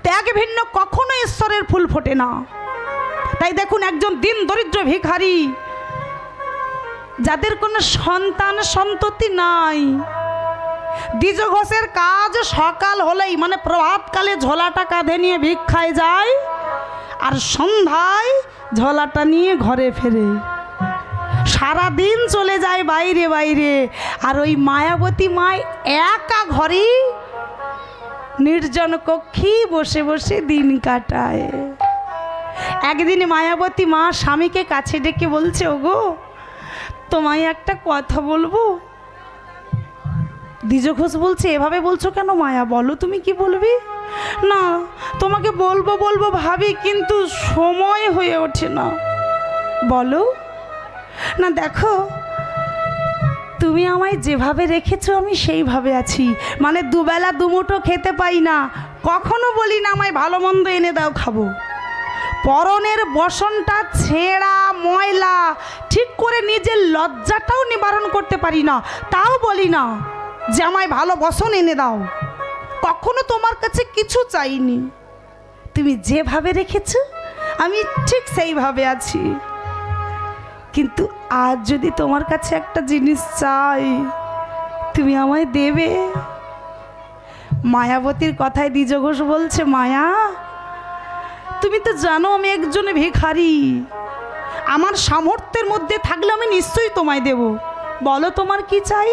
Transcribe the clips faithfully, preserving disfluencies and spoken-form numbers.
ত্যাগ ভিন্ন কখনো ঈশ্বরের ফুল ফোটে না। তাই দেখুন, একজন দিন দরিদ্র ভিখারি, যাদের কোনো সন্তান সন্ততি নাই, দ্বিজ ঘোষের কাজ সকাল হলেই মানে প্রভাতকালে ঝোলাটা কাঁধে নিয়ে ভিক্ষায় যায়, আর সন্ধ্যায় ঝোলাটা নিয়ে ঘরে ফেরে। সারা দিন চলে যায় বাইরে বাইরে, আর ওই মায়াবতী মা একা ঘরে নির্জন কক্ষে বসে বসে দিন কাটায়। একদিন মায়াবতী মা স্বামীকে কাছে ডেকে বলছে, ওগো তোমায় একটা কথা বলবো। দ্বিজ ঘোষ বলছে, এভাবে বলছো কেন মায়া, বলো তুমি কি বলবি? না, তোমাকে বলবো বলবো ভাবি, কিন্তু সময় হয়ে ওঠে না। বলো না। দেখো, তুমি আমায় যেভাবে রেখেছো আমি সেইভাবে আছি, মানে দুবেলা দুমুঠো খেতে পাই না, কখনো বলি না আমায় ভালো মন্দ এনে দাও খাবো। পরনের বসনটা ছেঁড়া ময়লা, ঠিক করে নিজের লজ্জাটাও নিবারণ করতে পারি না, তাও বলি না যে আমায় ভালো বসন এনে দাও। কখনো তোমার কাছে কিছু চাইনি, তুমি যেভাবে রেখেছো আমি ঠিক সেইভাবে আছি। কিন্তু আজ যদি তোমার কাছে একটা জিনিস চাই, তুমি আমায় দেবে? মায়াবতীর কথায় দ্বিজ ঘোষ বলছে, মায়া তুমি তো জানো আমি একজন ভিখারি, আমার সামর্থ্যের মধ্যে থাকলে আমি নিশ্চয়ই তোমায় দেব, বলো তোমার কি চাই?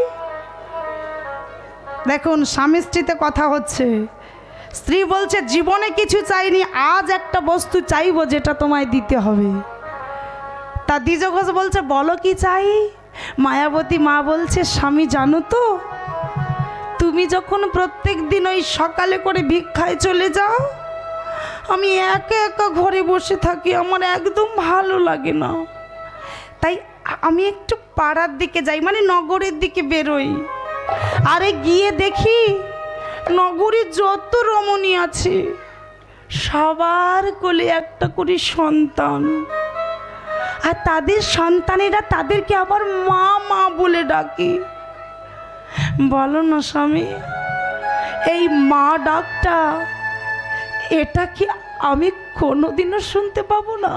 দেখুন, স্বামী স্ত্রীতে কথা হচ্ছে, স্ত্রী বলছে জীবনে কিছু চাইনি, আজ একটা বস্তু চাইবো যেটা তোমায় দিতে হবে। তা দ্বিজ ঘোষ বলছে, বলো কি চাই? মায়াবতী মা বলছে, স্বামী জানো তো, তুমি যখন প্রত্যেক দিন ওই সকালে করে ভিক্ষায় চলে যাও, আমি একা একা ঘরে বসে থাকি, আমার একদম ভালো লাগে না। তাই আমি একটু পাড়ার দিকে যাই, মানে নগরের দিকে বেরোই, আরে গিয়ে দেখি নগরে যত রমণী আছে সবার কোলে একটা করে সন্তান, আর তাদের সন্তানেরা তাদেরকে আবার মা মা বলে ডাকে। বলো না স্বামী, এই মা ডাকটা এটা কি আমি কোনোদিনও শুনতে পাবো না?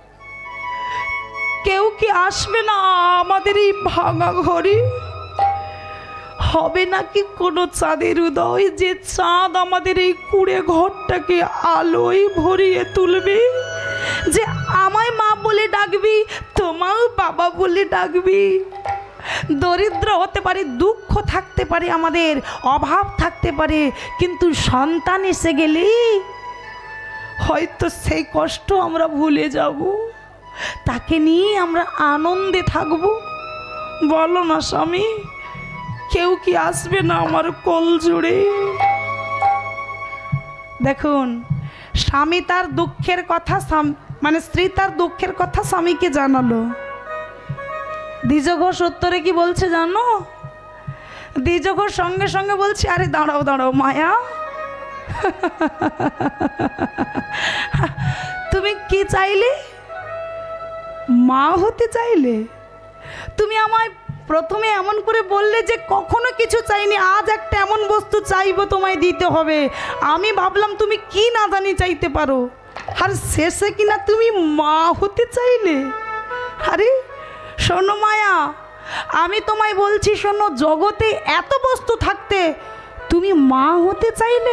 কেউ কি আসবে না আমাদের এই ভাঙা ঘরে? হবে নাকি কোনো চাঁদের উদয়, যে চাঁদ আমাদের এই কুড়ে ঘরটাকে আলোয় ভরিয়ে তুলবে, যে আমায় মা বলে ডাকবি, তোমাও বাবা বলে ডাকবি। দরিদ্র হতে পারে, দুঃখ থাকতে পারে, আমাদের অভাব থাকতে পারে, কিন্তু সন্তান এসে গেলে হয়তো সেই কষ্ট আমরা ভুলে যাব, তাকে নিয়ে আমরা আনন্দে থাকব। বলো না স্বামী, কেউ কি আসবে না আমার কোল জুড়ে? দেখুন, স্বামী তার দুঃখের কথা, মানে স্ত্রী তার দুঃখের কথা স্বামীকে জানালো। দ্বিজ ঘোষ উত্তরে কি বলছে জানো? দ্বিজ ঘোষ সঙ্গে সঙ্গে বলছে, আরে দাঁড়াও দাঁড়াও মায়া, তুমি কি চাইলে? মা হতে চাইলে? তুমি আমায় প্রথমে এমন করে বললে যে কখনো কিছু চাইনি, আজ একটা এমন বস্তু চাইবো তোমায় দিতে হবে। আমি ভাবলাম তুমি কি না জানি চাইতে পারো, আর শেষে কিনা তুমি মা হতে চাইলে। আরে শোনো মায়া, আমি তোমায় বলছি শোনো, জগতে এত বস্তু থাকতে তুমি মা হতে চাইলে?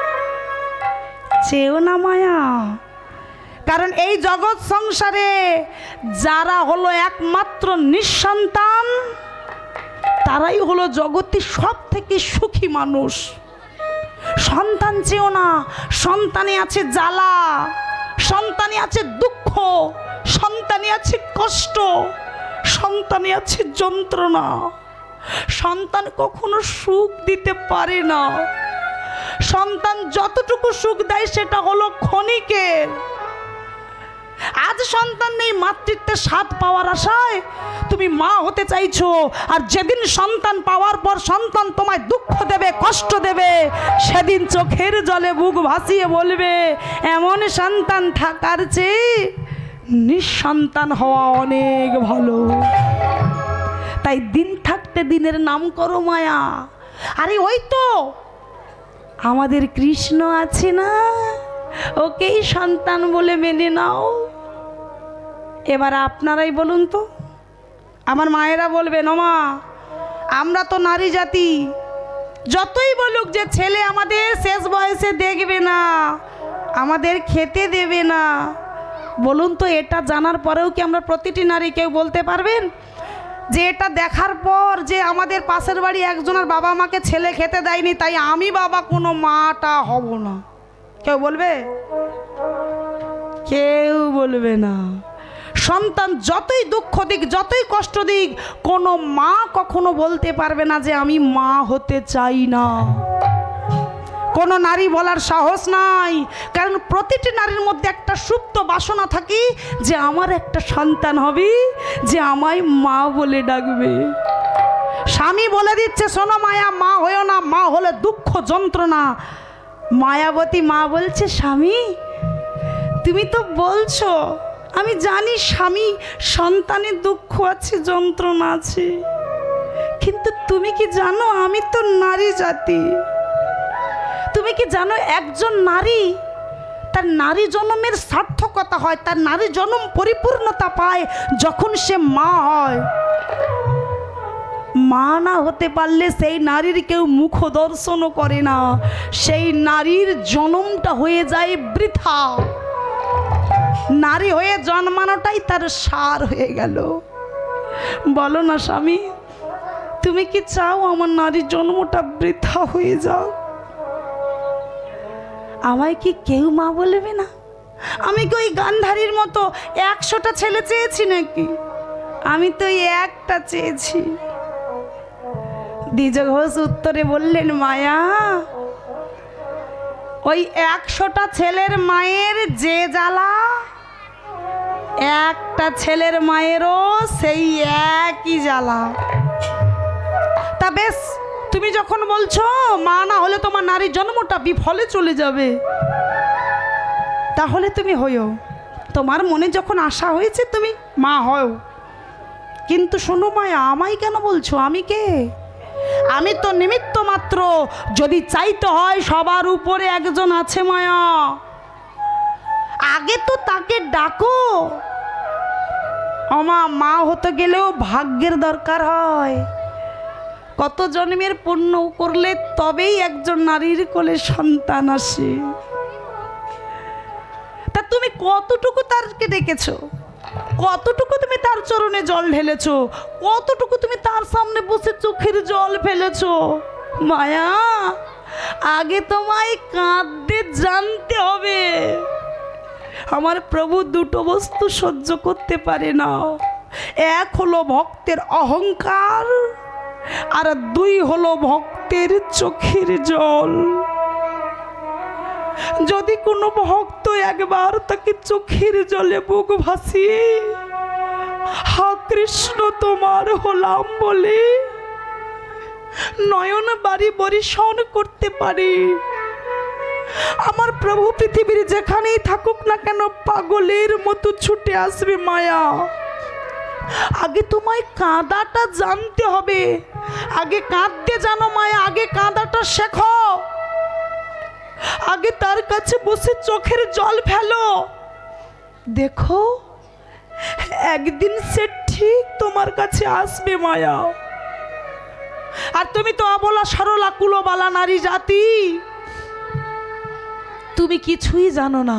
চেও না মায়া, কারণ এই জগৎ সংসারে যারা হলো একমাত্র নিঃসন্তান, তারাই হলো জগতে সব থেকে সুখী মানুষ। সন্তান চেও না, সন্তানে আছে জ্বালা, সন্তানে আছে দুঃখ, সন্তানে আছে কষ্ট, সন্তানে আছে যন্ত্রণা। সন্তান কখনো সুখ দিতে পারে না। সন্তান যতটুকু সুখ দেয় সেটা হলো ক্ষণিকের। আজ সন্তান নেই, মাতৃত্বের স্বাদ পাওয়ার আশায় তুমি মা হতে চাইছো, আর যেদিন সন্তান পাওয়ার পর সন্তান তোমায় দুঃখ দেবে, কষ্ট দেবে, সেদিন চোখের জলে বুক ভাসিয়ে বলবে, এমন সন্তান থাকার চেয়ে নিঃসন্তান হওয়া অনেক ভালো। তাই দিন থাকতে দিনের নাম করো মায়া। আরে ওই তো আমাদের কৃষ্ণ আছে না, ওকেই সন্তান বলে মেনে নাও। এবার আপনারাই বলুন তো, আমার মায়েরা বলবেন, ওমা আমরা তো নারী জাতি, যতই বলুক যে ছেলে আমাদের শেষ বয়সে দেখবে না, আমাদের খেতে দেবে না, বলুন তো এটা জানার পরেও কি আমরা প্রতিটি নারী কেউ বলতে পারবেন যে এটা দেখার পর যে আমাদের পাশের বাড়ি একজনের বাবা মাকে ছেলে খেতে দেয়নি তাই আমি বাবা কোনো মাটা হব না? কেউ বলবে? কেউ বলবে না। সন্তান যতই দুঃখ দিক, যতই কষ্ট দিক, কোনো মা কখনো বলতে পারবে না যে আমি মা হতে চাই না। কোনো নারী বলার সাহস নাই, কারণ প্রতিটি নারীর মধ্যে একটা সুপ্ত বাসনা থাকে যে আমার একটা সন্তান হবে, যে আমায় মা বলে ডাকবে। স্বামী বলে দিচ্ছে, শোনো মায়া, মা হয়েও না, মা হলে দুঃখ যন্ত্রণা। মায়াবতী মা বলছে, স্বামী তুমি তো বলছো, আমি জানি স্বামী সন্তানের দুঃখ আছে, যন্ত্রণা আছে, কিন্তু তুমি কি জানো আমি তো নারী জাতি। তুমি কি জানো একজন নারী তার নারী জন্মের সার্থকতা হয়, তার নারী জন্ম পরিপূর্ণতা পায় যখন সে মা হয়। মা না হতে পারলে সেই নারীর কেউ মুখ দর্শনও করে না, সেই নারীর জন্মটা হয়ে যায় বৃথা। নারী হয়ে জন্মানোটাই তার সার হয়ে গেল। বলো না স্বামী, তুমি কি চাও আমার নারীর জন্মটা বৃথা হয়ে যাও? আমায় কি কেউ মা বলবে না? আমি কি ওই গান্ধারীর মতো একশোটা ছেলে চেয়েছি নাকি? আমি তো একটা চেয়েছি। দ্বিজ ঘোষ উত্তরে বললেন, মায়া ওই একশোটা ছেলের মায়ের যে জ্বালা, একটা ছেলের মায়েরও সেই একই জ্বালা। তা বেশ, তুমি যখন বলছো মা না হলে তোমার নারীর জন্মটা বিফলে চলে যাবে, তাহলে তুমি হইও। তোমার মনে যখন আশা হয়েছে তুমি মা হও। কিন্তু শোনো মায়া, আমায় কেন বলছো? আমি কে? আমি তো নিমিত্ত মাত্র। যদি চাইতে হয় সবার উপরে একজন আছে মায়া, আগে তো তাকে ডাকো। আমা মা হতে গেলেও ভাগ্যের দরকার হয়। কত জন্মের পুণ্য করলে তবেই একজন নারীর কোলে সন্তান আসে। তা তুমি কতটুকু তারকে ডেকেছো? কতটুকু তুমি তার চরণে জল ঢেলেছো? কতটুকু তুমি তার সামনে বসে চোখের জল ফেলেছো? মায়া, আগে তোমায় কাঁদতে জানতে হবে। আমার প্রভু দুটো বস্তু সহ্য করতে পারে না, এক হলো ভক্তের অহংকার, আর দুই হলো ভক্তের চোখের জল। যদি কোনো ভক্ত একবার তাকে চোখের জলে বুক ভাসিয়ে হা কৃষ্ণ তোমার হলাম বলে নয়ন বাড়ি বরিশন করতে পারে, আমার প্রভু পৃথিবীর যেখানেই থাকুক না কেন পাগলের মতো ছুটে আসবে। মায়া, আগে তোমায় কাঁদাটা জানতে হবে। আগে কাঁদতে জানো মায়া, আগে কাঁদাটা শেখো। আগে তার কাছে বসে চোখের জল ফেলো। দেখো একদিন সে ঠিক তোমার কাছে আসবে মায়া। আর তুমি তো অবলা সরলা কুলবালা নারী জাতি, তুমি কিছুই জানো না।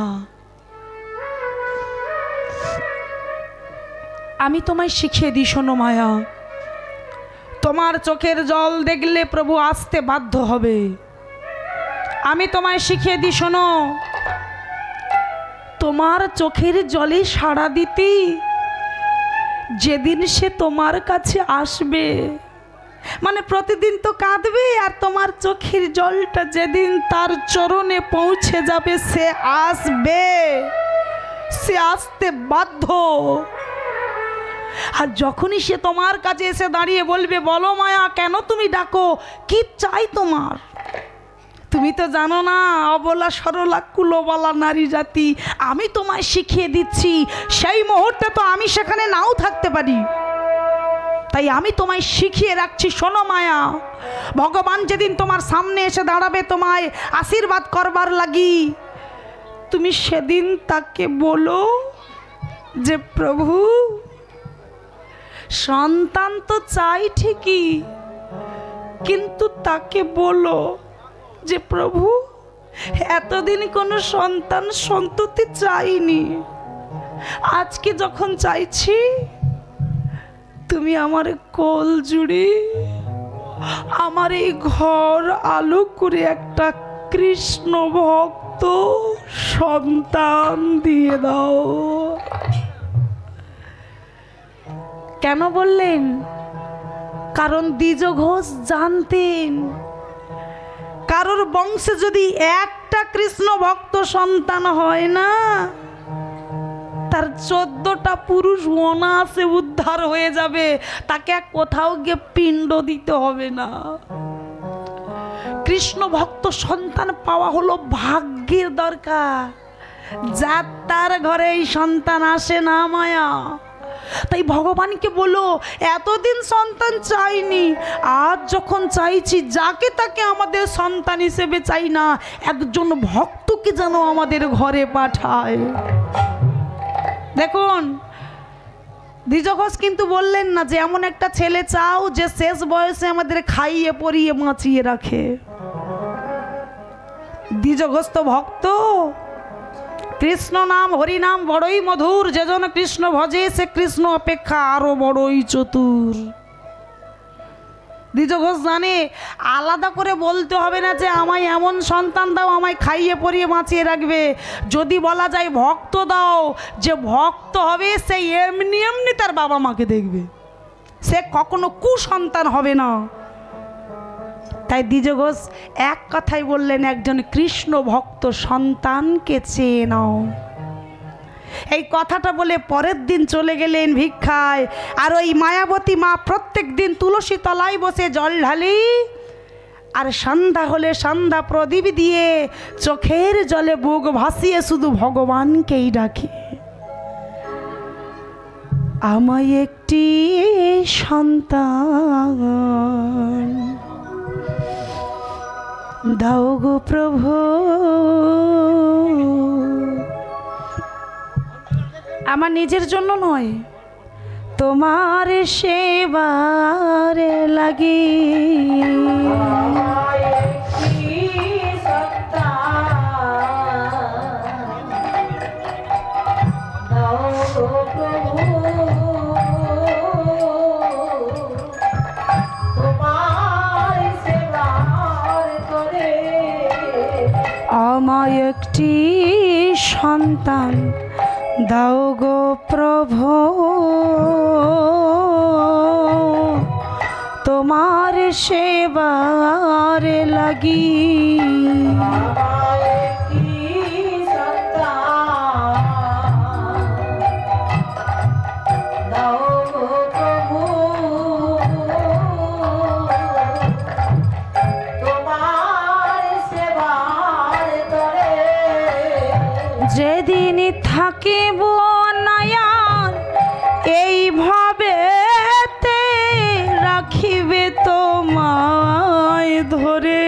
আমি তোমায় শিখিয়ে দিই, শোনো মায়া, তোমার চোখের জল দেখলে প্রভু আসতে বাধ্য হবে। আমি তোমায় শিখিয়ে দিই, শোনো, তোমার চোখের জলে সাড়া দিতে যেদিন সে তোমার কাছে আসবে, মানে প্রতিদিন তো কাঁদবে, আর তোমার চোখের জলটা যেদিন তার চরণে পৌঁছে যাবে সে আসবে, সে আসতে বাধ্য। আর যখনই সে তোমার কাছে এসে দাঁড়িয়ে বলবে, বলো মায়া কেন তুমি ডাকো, কি চাই তোমার? তুমি তো জানো না, অবলা সরলা কুলবালা নারী জাতি। আমি তোমায় শিখিয়ে দিচ্ছি, সেই মুহূর্তে তো আমি সেখানে নাও থাকতে পারি, তাই আমি তোমায় শিখিয়ে রাখছি। শোনো মায়া, ভগবান যেদিন তোমার সামনে এসে দাঁড়াবে তোমায় আশীর্বাদ করবার লাগি, তুমি সেদিন তাকে বলো যে প্রভু সন্তান তো চাই ঠিকই, কিন্তু তাকে বলো যে প্রভু এতদিন কোনো সন্তান সন্ততি চাইনি, আজকে যখন চাইছি তুমি আমার কোল জুড়ে আমার এই ঘর আলো করে একটা কৃষ্ণ ভক্ত সন্তান দিয়ে দাও। কেন বললেন? কারণ দ্বিজ ঘোষ জানতেন কারোর বংশে যদি একটা কৃষ্ণ ভক্ত সন্তান হয় না, তার চোদ্দটা পুরুষ অনায়াসে উদ্ধার হয়ে যাবে, তাকে কোথাও গিয়ে পিণ্ড দিতে হবে না। কৃষ্ণ ভক্ত সন্তান পাওয়া হলো ভাগ্যের দরকার, যার তার ঘরে এই সন্তান আসে না মায়া। তাই ভগবানকে বলো এতদিন সন্তান চাইনি, আজ যখন চাইছি যাকে তাকে আমাদের সন্তান হিসেবে চাই না, একজন ভক্তকে যেন আমাদের ঘরে পাঠায়। দেখুন দ্বিজ ঘোষ কিন্তু বললেন না যে এমন একটা ছেলে চাও যে শেষ বয়সে আমাদের খাইয়ে পরিয়ে বাঁচিয়ে রাখে। দ্বিজ ঘোষ তো ভক্ত, কৃষ্ণ নাম হরি নাম বড়ই মধুর, যেজন কৃষ্ণ ভজে সে কৃষ্ণ অপেক্ষা আরো বড়ই চতুর। দ্বিজ ঘোষ জানে আলাদা করে বলতে হবে না যে আমায় এমন সন্তান দাও আমায় খাইয়ে পরিয়ে বাঁচিয়ে রাখবে। যদি বলা যায় ভক্ত দাও, যে ভক্ত হবে সে এমনি এমনি তার বাবা মাকে দেখবে, সে কখনো কুসন্তান হবে না। তাই দ্বিজ ঘোষ এক কথাই বললেন একজন কৃষ্ণ ভক্ত সন্তানকে চেয়ে নাও। এই কথাটা বলে পরের দিন চলে গেলেন ভিক্ষায়। আর ওই মায়াবতী মা প্রত্যেক দিন তুলসী তলায় বসে জল ঢালি, আর সন্ধ্যা হলে সন্ধ্যা প্রদীপ দিয়ে চোখের জলে বুক ভাসিয়ে শুধু ভগবানকেই ডাকে, আমায় একটি সন্তান দাও গো প্রভু। আমার নিজের জন্য নয়, তোমার সেবার লাগি আমায় একটি সন্তান দাও গো প্রভু, তোমার সেবার লাগি যেদিন থাকিব নয়ন এইভাবে রাখিবে তোমায় ধরে,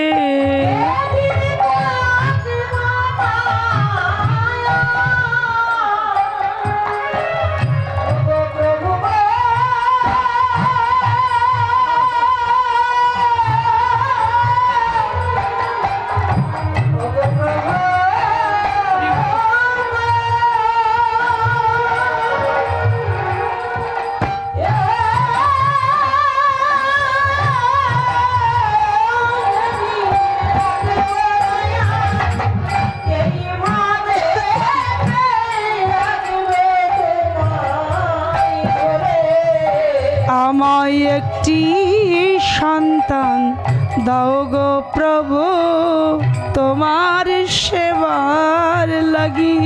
আমায় একটি সন্তান দাও গো প্রভু, তোমার সেবার লাগি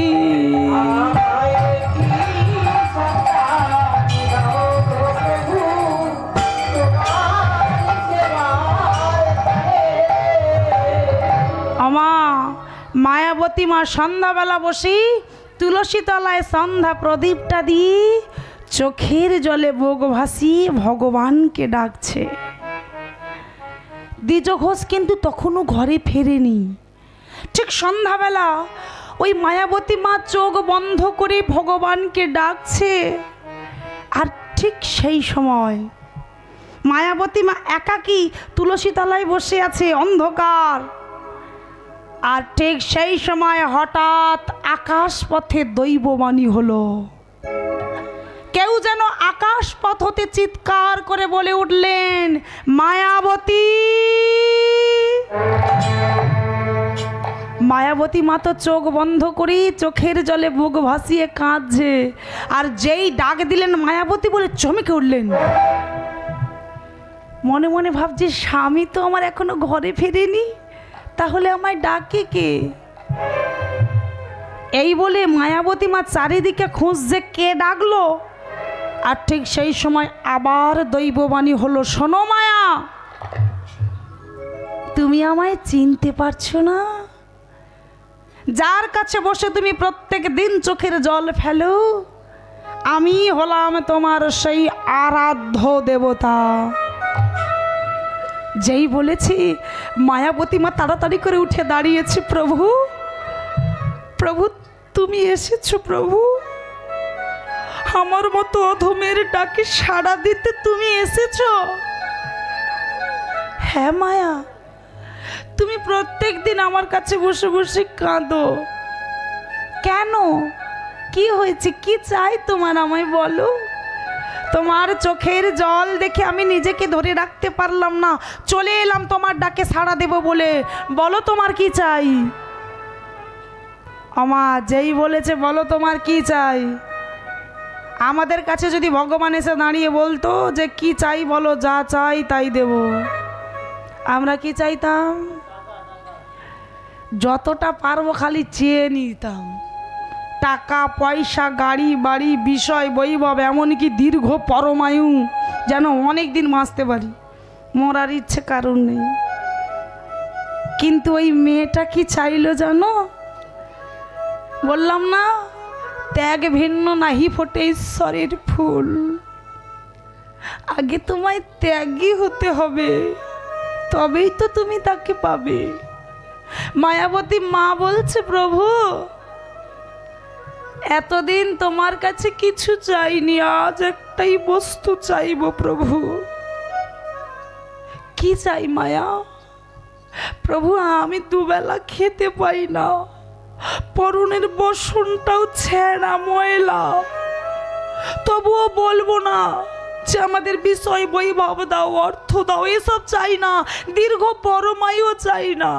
আমা মায়াবতী মা সন্ধ্যাবেলা বসি তুলসী তলায় সন্ধ্যা প্রদীপটা দিয়ে চোখের জলে বুক ভাসিয়ে ভগবানকে ডাকছে। দ্বিজ ঘোষ কিন্তু তখনও ঘরে ফেরেনি। ঠিক সন্ধ্যাবেলা ওই মায়াবতী মা চোখ বন্ধ করে ভগবানকে ডাকছে। আর ঠিক সেই সময় মায়াবতী মা একাকী তুলসী তলায় বসে আছে, অন্ধকার। আর ঠিক সেই সময় হঠাৎ আকাশ পথে দৈববাণী হলো। কেউ যেন আকাশ পথ হতে চিৎকার করে বলে উঠলেন, মায়াবতী। মায়াবতী মা তো চোখ বন্ধ করে চোখের জলে বুক ভাসিয়ে কাঁদছে। আর যেই ডাক দিলেন মায়াবতী বলে চমকে উঠলেন। মনে মনে ভাবছে, স্বামী তো আমার এখনো ঘরে ফেরেনি, তাহলে আমায় ডাকে কে? এই বলে মায়াবতী মা চারিদিকে খুঁজছে কে ডাকলো। আর ঠিক সেই সময় আবার দৈববাণী হলো, শোনো মায়া, তুমি আমায় চিনতে পারছো না? যার কাছে বসে তুমি প্রত্যেক দিন চোখের জল ফেলো, আমি হলাম তোমার সেই আরাধ্য দেবতা। যেই বলেছি মায়াবতী মা তাড়াতাড়ি করে উঠে দাঁড়িয়েছে। প্রভু, প্রভু তুমি এসেছো। প্রভু, আমার মতো অধমের ডাকে সাড়া দিতে তুমি এসেছো। হ্যাঁ মায়া, তুমি প্রত্যেক দিন আমার কাছে বসে বসে কাঁদো কেন? কি হয়েছে? কি চাই তোমার? আমায় বলো। তোমার চোখের জল দেখে আমি নিজেকে ধরে রাখতে পারলাম না, চলে এলাম তোমার ডাকে সাড়া দেব বলে। বলো তোমার কি চাই? আমা যেই বলেছে বলো তোমার কি চাই। আমাদের কাছে যদি ভগবান এসে দাঁড়িয়ে বলতো যে কি চাই বলো, যা চাই তাই দেব, আমরা কি চাইতাম? যতটা পারবো খালি চেয়ে নিতাম। টাকা পয়সা, গাড়ি বাড়ি, বিষয় বৈভব, এমনকি দীর্ঘ পরমায়ু, যেন অনেক দিন বাঁচতে পারি, মরার ইচ্ছে কারণ নেই। কিন্তু ওই মেয়েটা কি চাইলো জানো? বললাম না, ত্যাগ ভিন্ন নাহি ফোটে ঈশ্বরের ফুল। আগে তোমায় ত্যাগী হতে হবে, তবেই তো তুমি তাকে পাবে। মায়াবতী মা বলছে, প্রভু এতদিন তোমার কাছে কিছু চাইনি, আজ একটাই বস্তু চাইব প্রভু। কি চাই মায়া? প্রভু আমি দুবেলা খেতে পাই না, পরনের বসনটাও ছেঁড়া ময়লা, তবুও বলবো না যে আমাদের বিষয় বৈভব দাও, অর্থ দাও, এসব চাই না, দীর্ঘ পরমায়ু চাই না।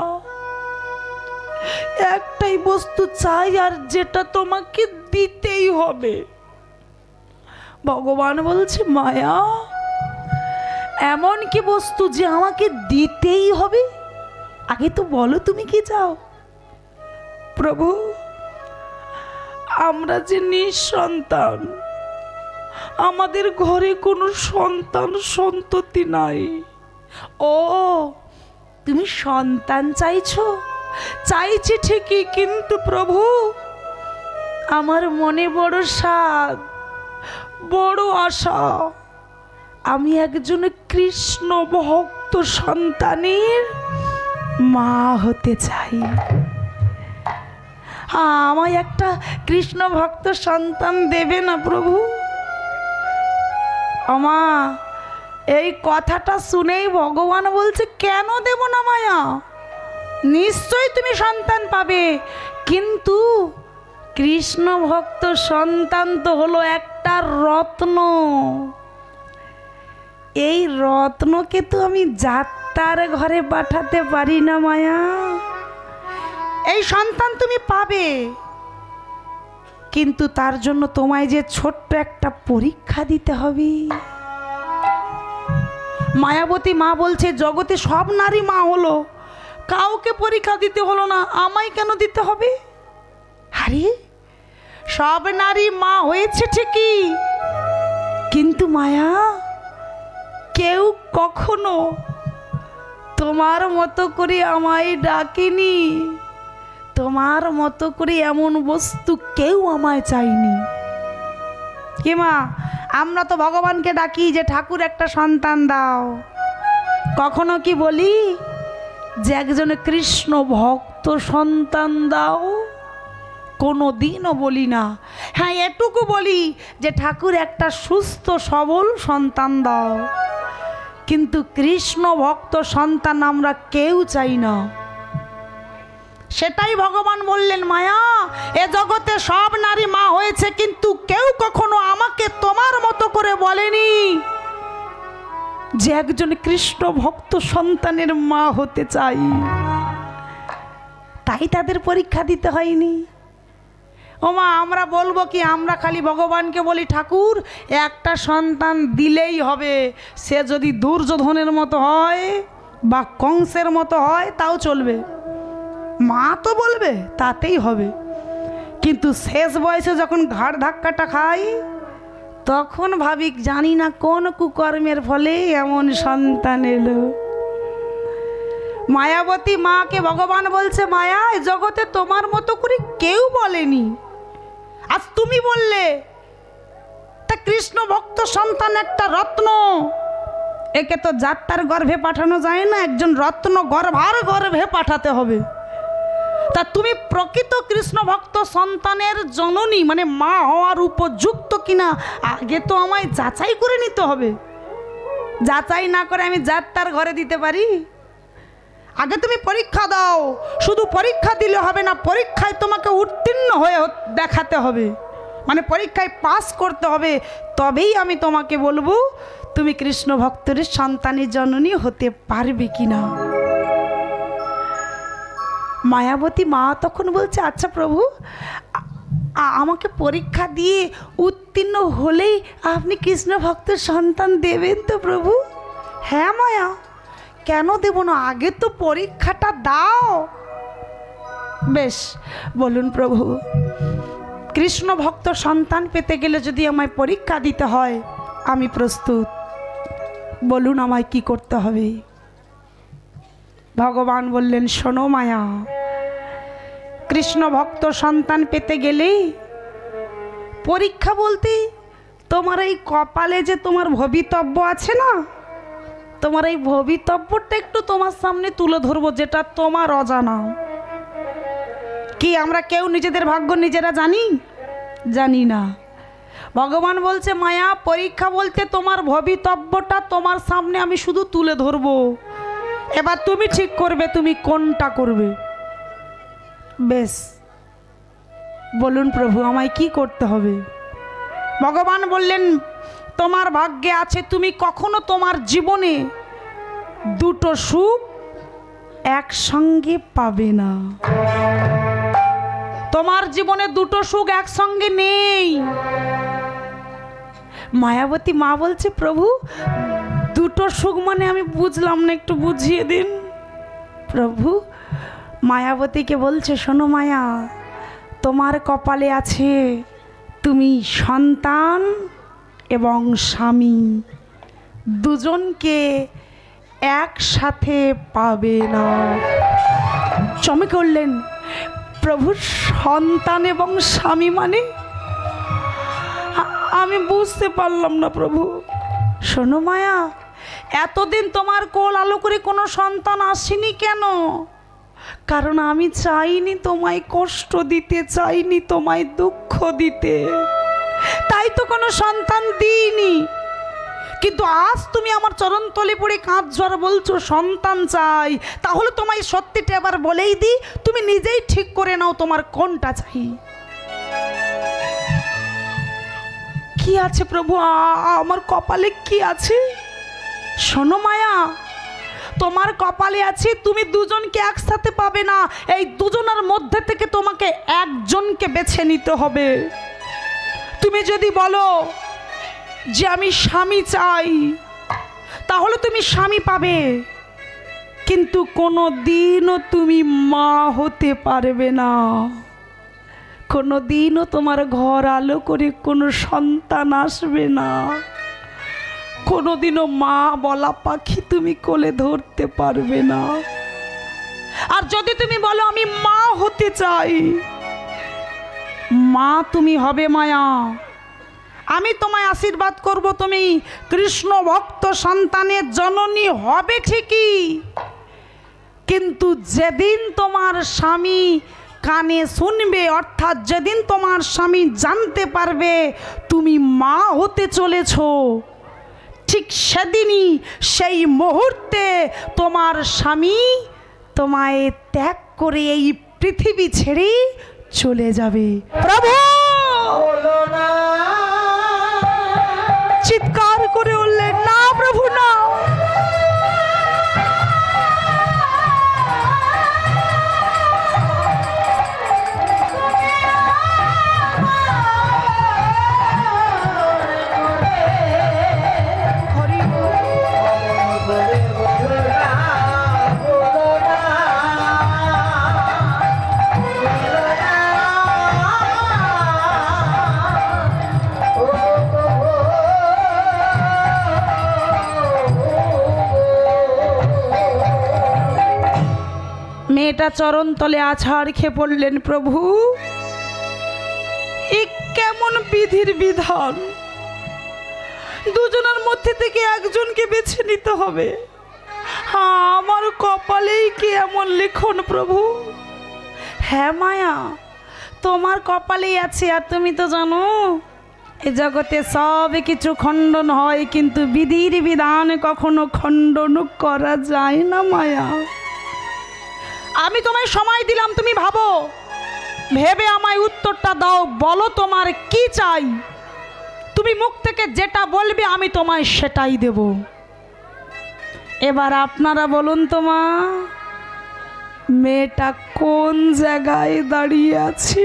একটাই বস্তু চাই, আর যেটা তোমাকে দিতেই হবে। ভগবান বলছে, মায়া এমন কি বস্তু যে আমাকে দিতেই হবে? আগে তো বলো তুমি কি চাও। প্রভু আমরা যে নিঃসন্তান, আমাদের ঘরে কোনো সন্তান সন্ততি নাই। ও তুমি সন্তান চাইছো? চাইছি ঠিকই, কিন্তু প্রভু আমার মনে বড় সাধ, বড় আশা, আমি একজন কৃষ্ণ ভক্ত সন্তানের মা হতে চাই। আমায় একটা কৃষ্ণ ভক্ত সন্তান দেবে না প্রভু? আমা এই কথাটা শুনেই ভগবান বলছে, কেন দেব না মায়া, নিশ্চয়ই তুমি সন্তান পাবে, কিন্তু কৃষ্ণ ভক্ত সন্তান তো হলো একটা রত্ন। এই রত্নকে তো আমি যাত্রার ঘরে পাঠাতে পারি না মায়া। এই সন্তান তুমি পাবে, কিন্তু তার জন্য তোমায় যে ছোট্ট একটা পরীক্ষা দিতে হবে। মায়াবতী মা বলছে, জগতে সব নারী মা হলো, কাউকে পরীক্ষা দিতে হলো না, আমায় কেন দিতে হবে? আরে সব নারী মা হয়েছে ঠিকই, কিন্তু মায়া কেউ কখনো তোমার মতো করে আমায় ডাকেনি, তোমার মতো করে এমন বস্তু কেউ আমায় চাইনি। কি মা, আমরা তো ভগবানকে ডাকি যে ঠাকুর একটা সন্তান দাও, কখনো কি বলি যে একজন কৃষ্ণ ভক্ত সন্তান দাও? কোনো দিনও বলি না। হ্যাঁ, এটুকু বলি যে ঠাকুর একটা সুস্থ সবল সন্তান দাও, কিন্তু কৃষ্ণ ভক্ত সন্তান আমরা কেউ চাই না। সেটাই ভগবান বললেন, মায়া এ জগতে সব নারী মা হয়েছে, কিন্তু কেউ কখনো আমাকে তোমার মতো করে বলেনি যে একজন কৃষ্ণ ভক্ত সন্তানের মা হতে চাই। তাই তাদের পরীক্ষা দিতে হয়নি। ওমা, আমরা বলবো কি, আমরা খালি ভগবানকে বলি ঠাকুর একটা সন্তান দিলেই হবে, সে যদি দুর্যোধনের মতো হয় বা কংসের মতো হয় তাও চলবে, মা তো বলবে তাতেই হবে। কিন্তু শেষ বয়সে যখন ঘাড় ধাক্কাটা খাই তখন ভাবি জানি না কোন কুকর্মের ফলে এমন সন্তান এলো। মায়াবতী মাকে ভগবান বলছে, মায়া এ জগতে তোমার মতো করে কেউ বলেনি, আজ তুমি বললে। তা কৃষ্ণ ভক্ত সন্তান একটা রত্ন, একে তো যাত্রার গর্ভে পাঠানো যায় না, একজন রত্ন গর্ভার গর্ভে পাঠাতে হবে। তা তুমি প্রকৃত কৃষ্ণ ভক্ত সন্তানের জননী মানে মা হওয়ার উপযুক্ত কিনা আগে তো আমায় যাচাই করে নিতে হবে। যাচাই না করে আমি যাত্রার ঘরে দিতে পারি? আগে তুমি পরীক্ষা দাও। শুধু পরীক্ষা দিলে হবে না, পরীক্ষায় তোমাকে উত্তীর্ণ হয়ে দেখাতে হবে, মানে পরীক্ষায় পাস করতে হবে, তবেই আমি তোমাকে বলবো তুমি কৃষ্ণ ভক্তের সন্তানের জননী হতে পারবে কিনা। মায়াবতী মা তখন বলছে, আচ্ছা প্রভু আমাকে পরীক্ষা দিয়ে উত্তীর্ণ হলেই আপনি কৃষ্ণ ভক্তের সন্তান দেবেন তো প্রভু? হ্যাঁ মায়া, কেন দেব না, আগে তো পরীক্ষাটা দাও। বেশ, বলুন প্রভু, কৃষ্ণ ভক্ত সন্তান পেতে গেলে যদি আমায় পরীক্ষা দিতে হয় আমি প্রস্তুত, বলুন আমায় কি করতে হবে। ভগবান বললেন, শোনো মায়া, কৃষ্ণ ভক্ত সন্তান পেতে গেলে পরীক্ষা বলতে তোমার এই কপালে যে তোমার ভবিতব্য আছে না, তোমার এই ভবিতব্যটা একটু তোমার সামনে তুলে ধরবো, যেটা তোমার অজানা। কি আমরা কেউ নিজেদের ভাগ্য নিজেরা জানি? জানি না। ভগবান বলছে, মায়া পরীক্ষা বলতে তোমার ভবিতব্যটা তোমার সামনে আমি শুধু তুলে ধরবো, এবার তুমি ঠিক করবে তুমি কোনটা করবে। বেশ, বলুন প্রভু আমায় কি করতে হবে। ভগবান বললেন, তোমার ভাগ্যে আছে তুমি কখনো তোমার জীবনে দুটো সুখ একসঙ্গে পাবে না। তোমার জীবনে দুটো সুখ একসঙ্গে নেই। মায়াবতী মা বলছে, প্রভু দুটো সুখ মানে আমি বুঝলাম না, একটু বুঝিয়ে দিন। প্রভু মায়াবতীকে বলছে, শোনো মায়া, তোমার কপালে আছে তুমি সন্তান এবং স্বামী দুজনকে একসাথে পাবে না। চমকে উঠলেন, প্রভু সন্তান এবং স্বামী মানে আমি বুঝতে পারলাম না প্রভু। শোনো মায়া, এতদিন তোমার কোল আলো করে কোনো সন্তান আসেনি কেন? কারণ আমি চাইনি তোমায় কষ্ট দিতে, চাইনি তোমায় দুঃখ দিতে, তাই তো কোনো সন্তান দিইনি। কিন্তু আজ তুমি আমার চরণতলে পড়ে কাঁদছো আর বলছো সন্তান চাই, তাহলে তোমায় সত্যিটা এবার বলেই দিই, তুমি নিজেই ঠিক করে নাও তোমার কোনটা চাই। কি আছে প্রভু আমার কপালে, কি আছে? শোনো মায়া, তোমার কপালে আছে তুমি দুজনকে একসাথে পাবে না, এই দুজনের মধ্যে থেকে তোমাকে একজনকে বেছে নিতে হবে। তুমি যদি বলো যে আমি স্বামী চাই, তাহলে তুমি স্বামী পাবে, কিন্তু কোনো দিনও তুমি মা হতে পারবে না। কোনো দিনও তোমার ঘর আলো করে কোনো সন্তান আসবে না। কোনো দিনও মা বলা পাখি তুমি কোলে ধরতে পারবে না। আর যদি তুমি বলো আমি মা হতে চাই, মা তুমি হবে মায়া। আমি তোমায় আশীর্বাদ করব, তুমি কৃষ্ণ ভক্ত সন্তানের জননী হবে ঠিকই, কিন্তু যেদিন তোমার স্বামী কানে শুনবে, অর্থাৎ যেদিন তোমার স্বামী জানতে পারবে তুমি মা হতে চলেছ, ঠিক সেদিনই সেই মুহূর্তে তোমার স্বামী তোমায় ত্যাগ করে এই পৃথিবী ছেড়ে চলে যাবে। প্রভু চিৎকার করে বললেন, না প্রভু না। মেয়েটা চরণ তলে আছাড় খেয়ে পড়লেন, প্রভু এ কেমন বিধির বিধান, দুজনের মধ্যে থেকে একজনকে বেছে নিতে হবে। হ্যাঁ, আমার কপালেই কি এমন লিখন প্রভু? হ্যাঁ মায়া, তোমার কপালেই আছে। আর তুমি তো জানো এ জগতে সব কিছু খণ্ডন হয়, কিন্তু বিধির বিধান কখনো খণ্ডন করা যায় না মায়া। আমি তোমায় সময় দিলাম, তুমি ভাবো, ভেবে আমায় উত্তরটা দাও। বলো তোমার কি চাই? তুমি মুখ থেকে যেটা বলবে আমি তোমায় সেটাই দেব। এবার আপনারা বলুন তো মা, মেয়েটা কোন জায়গায় দাঁড়িয়ে আছে?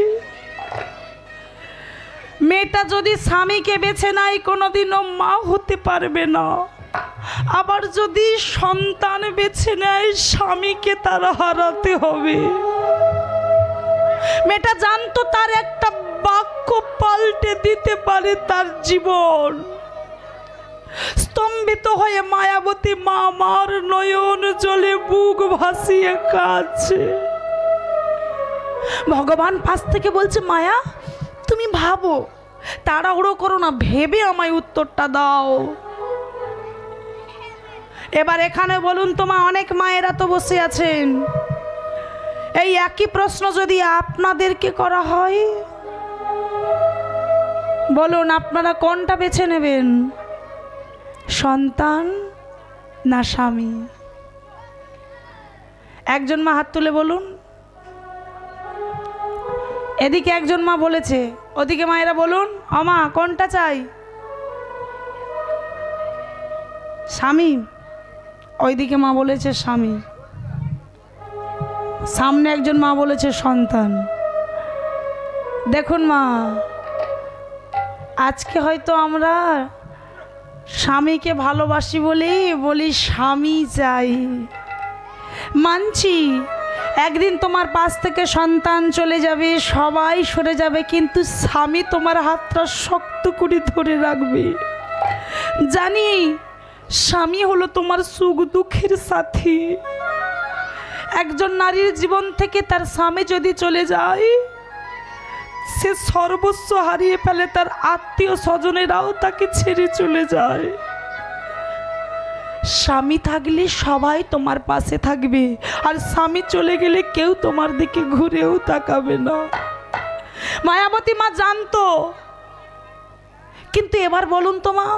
মেয়েটা যদি স্বামীকে বেছে নাই কোনোদিনও মা হতে পারবে না। আবার যদি সন্তান বেছে নেয় স্বামীকে তারা হারাতে হবে। মেয়েটা জানতো তার একটা বাক্য পাল্টে দিতে পারে তার জীবন। স্তম্ভিত হয়ে মায়াবতী মা আমার নয়ন জলে বুক ভাসিয়ে কাঁদছে। ভগবান পাশ থেকে বলছে, মায়া তুমি ভাবো, তাড়াহুড়ো করো না, ভেবে আমায় উত্তরটা দাও। এবার এখানে বলুন তো মা, অনেক মায়েরা তো বসে আছেন, এই একই প্রশ্ন যদি আপনাদেরকে করা হয়, বলুন আপনারা কোনটা বেছে নেবেন, সন্তান না স্বামী? একজন মা হাত তুলে বলুন। এদিকে একজন মা বলেছে, ওদিকে মায়েরা বলুন। আমা কোনটা চাই? স্বামী। ওইদিকে মা বলেছে স্বামী। সামনে একজন মা বলেছে সন্তান। দেখুন মা, আজকে হয়তো আমরা স্বামীকে ভালোবাসি বলেই বলি স্বামী চাই, মানছি। একদিন তোমার পাশ থেকে সন্তান চলে যাবে, সবাই সরে যাবে, কিন্তু স্বামী তোমার হাতটা শক্ত করে ধরে রাখবে। জানি স্বামী হলো তোমার সুখ দুঃখের সাথী। একজন নারীর জীবন থেকে তার স্বামী যদি চলে যায়, সে সর্বস্ব হারিয়ে ফেলে, তার আত্মীয় স্বজনেরাও তাকে ছেড়ে চলে যায়। স্বামী থাকলে সবাই তোমার পাশে থাকবে, আর স্বামী চলে গেলে কেউ তোমার দিকে ঘুরেও তাকাবে না। মায়াবতী মা জানতো। কিন্তু এবার বলুন তো মা,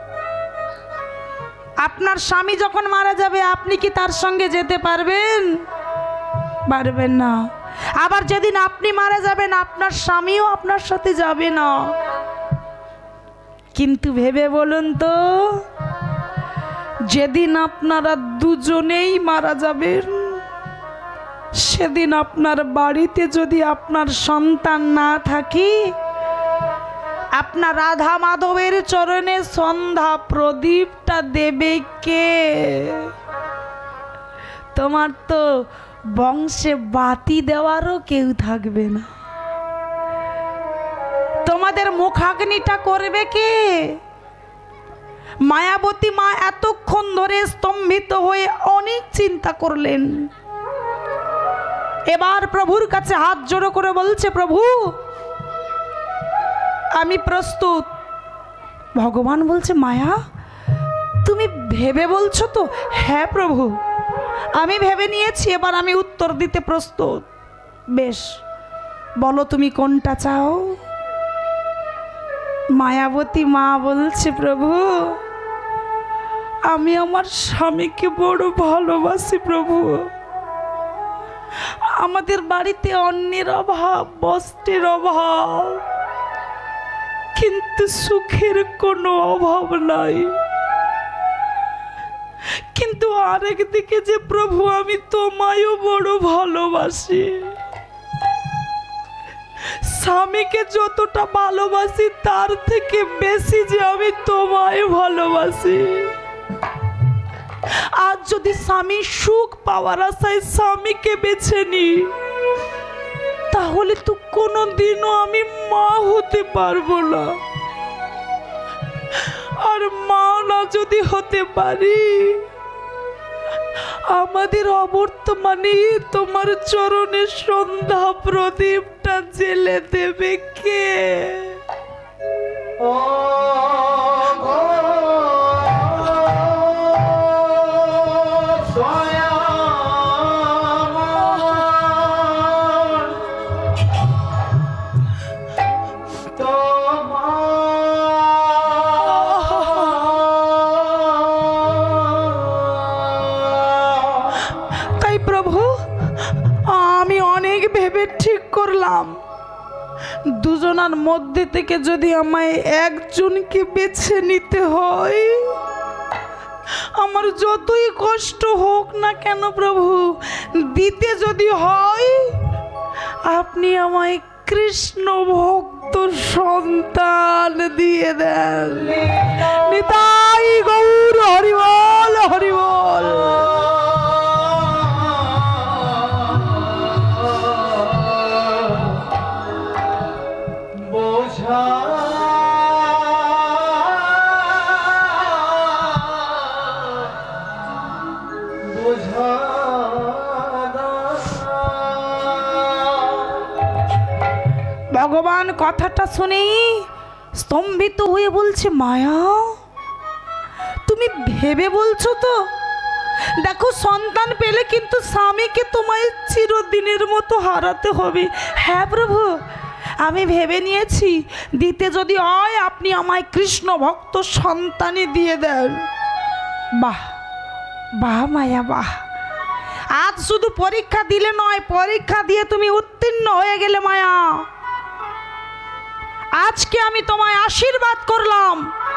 আপনার স্বামী যখন মারা যাবে আপনি কি তার সঙ্গে যেতে পারবেন? পারবেন না। আবার যেদিন আপনি মারা যাবেন আপনার স্বামীও আপনার সাথে যাবে না। কিন্তু ভেবে বলুন তো, যেদিন আপনারা দুজনেই মারা যাবেন, সেদিন আপনার বাড়িতে যদি আপনার সন্তান না থাকে, আপনার রাধা মাধবের চরণে সন্ধ্যা প্রদীপটা দেবে কে? তোমার তো বংশে বাতি দেওয়ারও কেউ থাকবে না। তোমাদের মুখাগ্নিটা করবে কে? মায়াবতী মা এতক্ষণ ধরে স্তম্ভিত হয়ে অনেক চিন্তা করলেন। এবার প্রভুর কাছে হাত জোড়ো করে বলছে, প্রভু আমি প্রস্তুত। ভগবান বলছে, মায়া তুমি ভেবে বলছো তো? হ্যাঁ প্রভু, আমি ভেবে নিয়েছি, এবার আমি উত্তর দিতে প্রস্তুত। বেশ, বলো তুমি কোনটা চাও? মায়াবতী মা বলছে, প্রভু আমি আমার স্বামীকে বড় ভালোবাসি প্রভু। আমাদের বাড়িতে অন্যের অভাব, বস্ত্রের অভাব, কিন্তু সুখের কোনো অভাব নাই। কিন্তু আরেক দিকে যে প্রভু আমি তোমায়ও বড় ভালোবাসি। স্বামীকে যতটা ভালোবাসি তার থেকে বেশি যে আমি তোমায় ভালোবাসি। আজ যদি স্বামী সুখ পাওয়ার আশায় স্বামীকে বেছে নি, তাহলে তো কোনোদিনও আমি মা হতে পারবো না। আর মা না যদি হতে পারি, আমাদের অবর্তমানে তোমার চরণে সন্ধ্যা প্রদীপটা জেলে দেবে কে? ও দুজনের মধ্যে থেকে যদি আমায় একজনকে বেছে নিতে হয়, আমার যতই কষ্ট হোক না কেন প্রভু, দিতে যদি হয় আপনি আমায় কৃষ্ণ ভক্ত সন্তান দিয়ে দেন। নিতাই গৌর হরি বল, হরি বল। ভগবান কথাটা শুনে স্তম্ভিত হয়ে বলছে, মায়া তুমি ভেবে বলছো তো? দেখো সন্তান পেলে কিন্তু স্বামীকে তোমায় চিরদিনের মতো হারাতে হবে। হ্যাঁ প্রভু আমি ভেবে নিয়েছি, দিতে যদি হয় আপনি আমায় কৃষ্ণ ভক্ত সন্তানই দিয়ে দেন। বাহ বাহ মায়া বাহ, আজ শুধু পরীক্ষা দিলে নয়, পরীক্ষা দিয়ে তুমি উত্তীর্ণ হয়ে গেলে মায়া। আজকে আমি তোমায় আশীর্বাদ করলাম,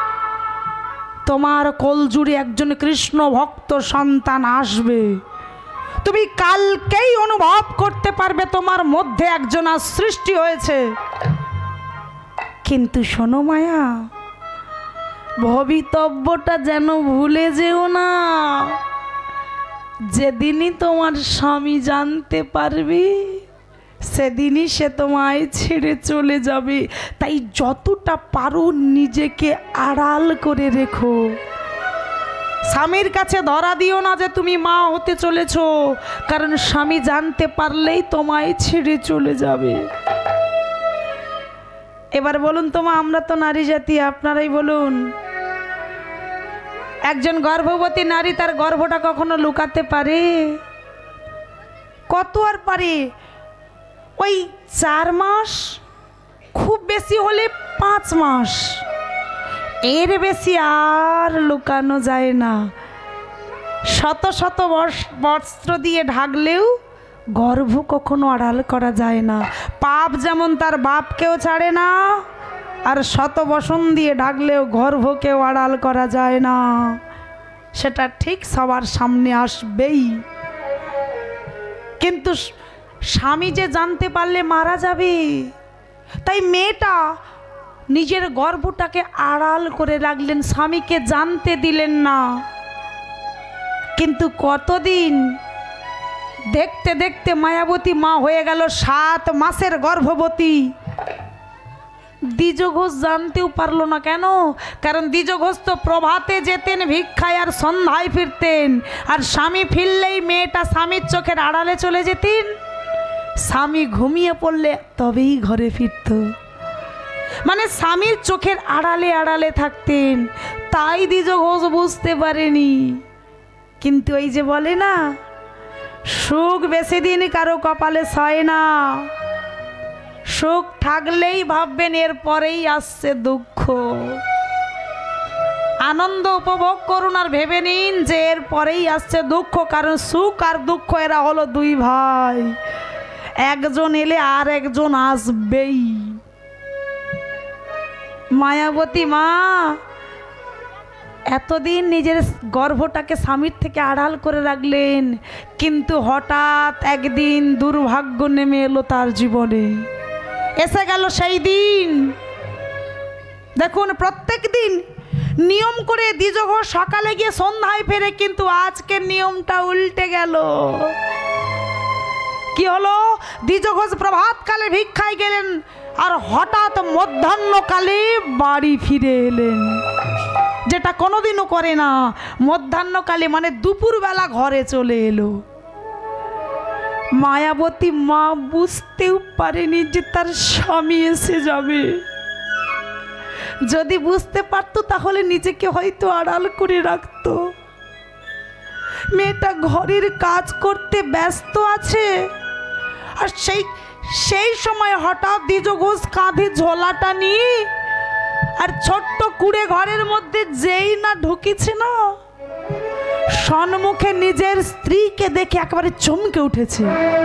তোমার কোলজুড়ে একজন কৃষ্ণ ভক্ত সন্তান আসবে। তুমি কালকেই অনুভব করতে পারবে তোমার মধ্যে একজন সৃষ্টি হয়েছে। কিন্তু শোনো মায়া, ভবিতব্যটা যেন ভুলে যেও না। যেদিনই তোমার স্বামী জানতে পারবে সেদিনই সে তোমায় ছেড়ে চলে যাবে। তাই যতটা পারো নিজেকে আড়াল করে রেখো। স্বামীর কাছে ধরা দিও না যে তুমি মা হতে চলেছ, কারণ স্বামী জানতে পারলেই তোমায় ছেড়ে চলে যাবে। এবার বলুন তো মা, আমরা তো নারী জাতি, আপনারাই বলুন, একজন গর্ভবতী নারী তার গর্ভটা কখনো লুকাতে পারে? কত আর পারে? ওই চার মাস, খুব বেশি হলে পাঁচ মাস, এর বেশি আর লুকানো যায় না। শত শত বস্ত্র দিয়ে ঢাকলেও গর্ভ কখনো আড়াল করা যায় না। পাপ যেমন তার বাপকেও ছাড়ে না, আর শত বসন দিয়ে ঢাকলেও গর্ভকেও আড়াল করা যায় না। সেটা ঠিক সবার সামনে আসবেই। কিন্তু স্বামী যে জানতে পারলে মারা যাবে, তাই মেয়েটা নিজের গর্ভটাকে আড়াল করে রাখলেন, স্বামীকে জানতে দিলেন না। কিন্তু কতদিন দেখতে দেখতে মায়াবতী মা হয়ে গেল, সাত মাসের গর্ভবতী। দ্বিজ ঘোষ জানতেও পারলো না। কেন? কারণ দ্বিজ ঘোষ তো প্রভাতে যেতেন ভিক্ষায় আর সন্ধ্যায় ফিরতেন, আর স্বামী ফিরলেই মেয়েটা স্বামীর চোখের আড়ালে চলে যেতেন। স্বামী ঘুমিয়ে পড়লে তবেই ঘরে ফিরত, মানে স্বামীর চোখের আড়ালে আড়ালে থাকতেন। তাই দ্বিজ ঘোষ বুঝতে পারেনি। কিন্তু এই যে বলে না, সুখ বেশি দিন কারো কপালে সয় না। সুখ থাকলেই ভাববেন এরপরেই আসছে দুঃখ। আনন্দ উপভোগ করুন আর ভেবে নিন যে এরপরেই আসছে দুঃখ, কারণ সুখ আর দুঃখ এরা হলো দুই ভাই, একজন এলে আর একজন আসবেই। মায়াবতী মা এতদিন নিজের গর্ভটাকে স্বামীর থেকে আড়াল করে রাখলেন, কিন্তু হঠাৎ একদিন দুর্ভাগ্য নেমে এলো তার জীবনে। এসে গেল সেই দিন। দেখুন প্রত্যেক দিন নিয়ম করে দ্বিজঘোষ সকালে গিয়ে সন্ধ্যায় ফেরে, কিন্তু আজকের নিয়মটা উল্টে গেল। কি হলো? দ্বিজঘোষ প্রভাতকালে ভিক্ষায় গেলেন আর হঠাৎ মধ্যাহ্নকালে বাড়ি ফিরে এলেন, যেটা কোনোদিনও করে না। মধ্যাহ্নকালে মানে দুপুরবেলা ঘরে চলে এলো। মায়াবতী মা বুঝতেও পারেনি যে তার স্বামী এসে যাবে। যদি বুঝতে পারতো তাহলে নিজেকে হয়তো আড়াল করে রাখতো। মেয়েটা ঘরের কাজ করতে ব্যস্ত আছে, আর সেই সেই সময় হঠাৎ দ্বিজঘোষ কাঁধে ঝোলাটা নিয়ে আর ছোট্ট কুড়ে ঘরের মধ্যে যেই না ঢুকেছে না, সম্মুখে নিজের স্ত্রীকে দেখে একেবারে চমকে উঠেছে।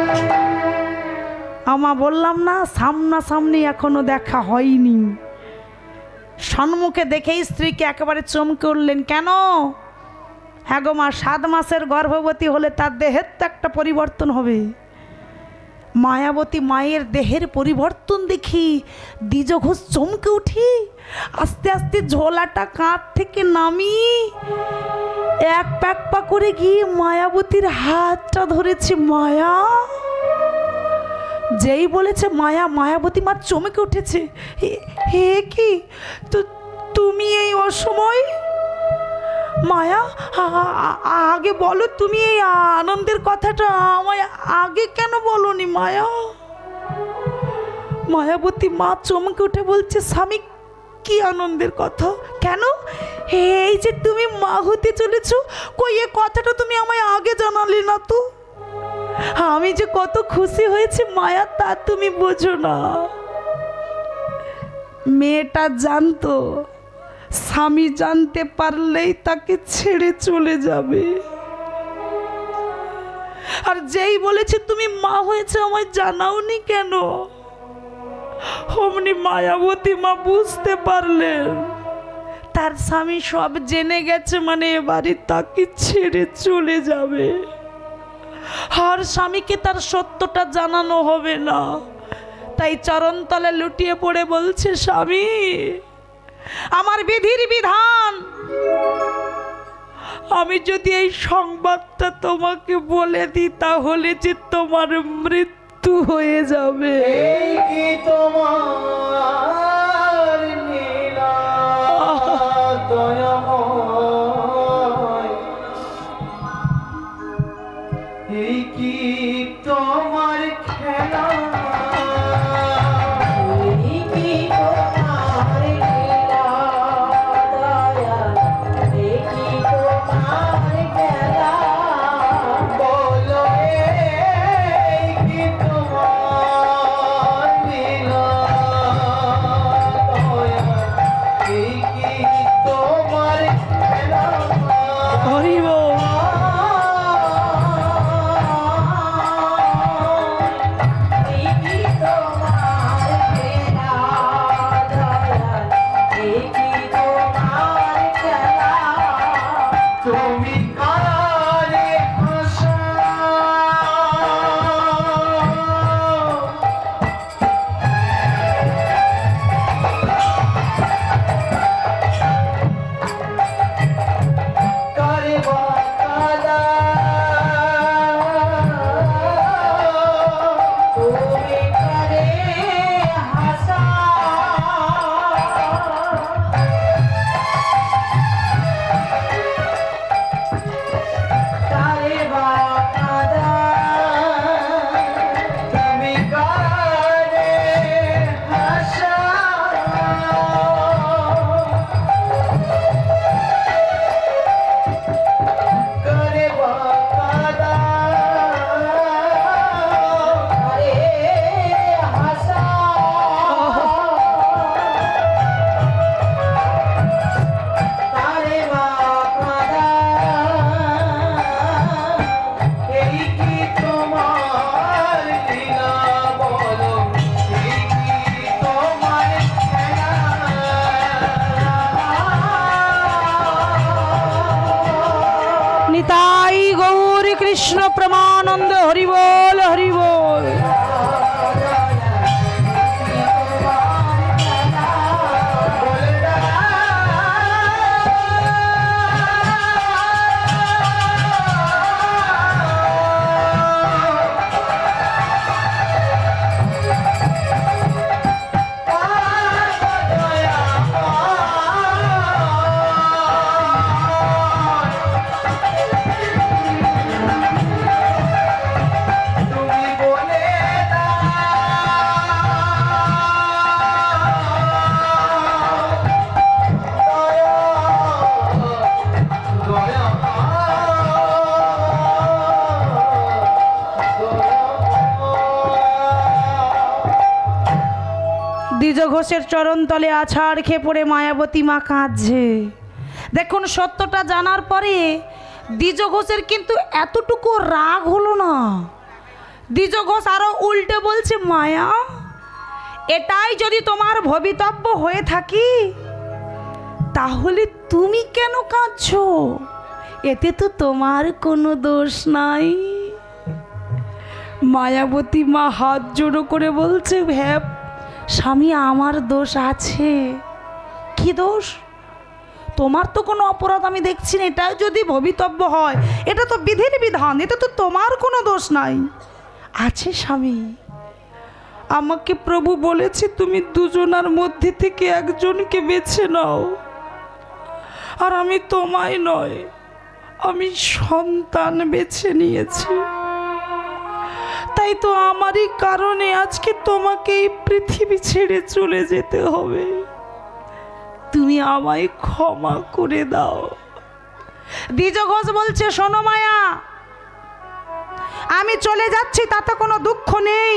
আমা বললাম না, সামনাসামনি এখনো দেখা হয়নি। সম্মুখে দেখেই স্ত্রীকে একেবারে চমকে উঠলেন। কেন? হ্যাঁ গো মা, সাত মাসের গর্ভবতী হলে তার দেহের তো একটা পরিবর্তন হবে। মায়াবতী মায়ের দেহের পরিবর্তন দেখি দ্বিজঘোষ চমকে উঠি, আস্তে আস্তে ঝোলাটা কাঁধ থেকে নামি এক প্যাক পা করে গিয়ে মায়াবতীর হাতটা ধরেছে। মায়া, যেই বলেছে মায়া, মায়াবতী মা চমকে উঠেছে। হে কি, তো তুমি এই অসময়? মায়া, আগে বলো, তুমি এই আনন্দের কথাটা আমায় আগে কেন বলনি মায়া? মায়াবতী মা চমকে উঠে বলছে, স্বামী কি আনন্দের কথা? কেন? এই যে তুমি মা হতে চলেছ, কই এ কথাটা তুমি আমায় আগে জানালে না তো? আমি যে কত খুশি হয়েছি মায়া, তা তুমি বোঝো না। মেয়েটা জানতো স্বামী জানতে পারলেই তাকে ছেড়ে চলে যাবে, আর যেই বলেছে তুমি মা হয়েছে আমায় জানাওনি কেন, অমনি মায়াবতী মা বুঝতে পারলেন তার স্বামী সব জেনে গেছে, মানে এবারে তাকে ছেড়ে চলে যাবে, আর স্বামীকে তার সত্যটা জানানো হবে না। তাই চরণতলে লুটিয়ে পড়ে বলছে, স্বামী আমার বিধির বিধান, আমি যদি এই সংবাদটা তোমাকে বলে দিই তাহলে যে তোমার মৃত্যু হয়ে যাবে। কি তোমার নীলা দয়াময়, এই কি তোমার খেলা, কৃষ্ণ প্রেমানন্দ, হরি বল হরি বল। দ্বিজ ঘোষের চরণ তলে আছাড় খেয়ে পড়ে মায়াবতী মা কাঁদছে। দেখুন, সত্যটা জানার পরে দ্বিজ ঘোষের কিন্তু এতটুকু রাগ হলো না। দ্বিজ ঘোষ আরো উল্টে বলছে, মায়া, এটাই যদি তোমার ভবিতব্য হয়ে থাকি তাহলে তুমি কেন কাঁদছো? এতে তো তোমার কোনো দোষ নাই। মায়াবতী মা হাত জোড়ো করে বলছে, হ্যাঁ স্বামী, আমার দোষ আছে। কি দোষ? তোমার তো কোনো অপরাধ আমি দেখছি না। এটা যদি ভবিতব্য হয়, এটা তো বিধির বিধান, এটা তো তোমার কোনো দোষ নাই। আছে স্বামী, আমাকে প্রভু বলেছে তুমি দুজনার মধ্যে থেকে একজনকে বেছে নাও, আর আমি তোমায় নয়, আমি সন্তান বেছে নিয়েছি। তাই তো আমারই কারণে আজকে তোমাকে এই পৃথিবী ছেড়ে চলে যেতে হবে। তুমি আমায় ক্ষমা করে দাও। দ্বিজ ঘোষ বলছে, শোনো মায়া, আমি চলে যাচ্ছি তাতে কোনো দুঃখ নেই,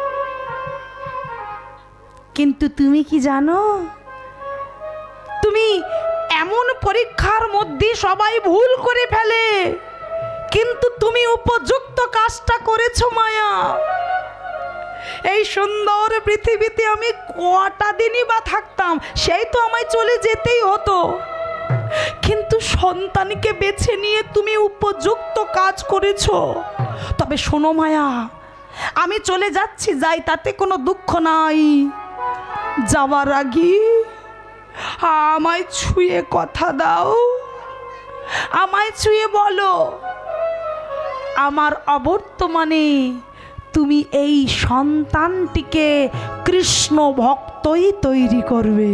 কিন্তু তুমি কি জানো, তুমি এমন পরীক্ষার মধ্যে সবাই ভুল করে ফেলে, কিন্তু তুমি উপযুক্ত কাজটা করেছো মায়া। এই সুন্দর পৃথিবীতে আমি কটা দিনই বা থাকতাম, সেই তো আমায় চলে যেতেই হতো, কিন্তু সন্তানকে বেছে নিয়ে তুমি উপযুক্ত কাজ করেছো। তবে শোনো মায়া, আমি চলে যাচ্ছি, যাই, তাতে কোনো দুঃখ নাই। যাওয়ার আগে আমায় ছুঁয়ে কথা দাও, আমায় ছুঁয়ে বলো আমার অবর্তমানে তুমি এই সন্তানটিকে কৃষ্ণ ভক্তই তৈরি করবে।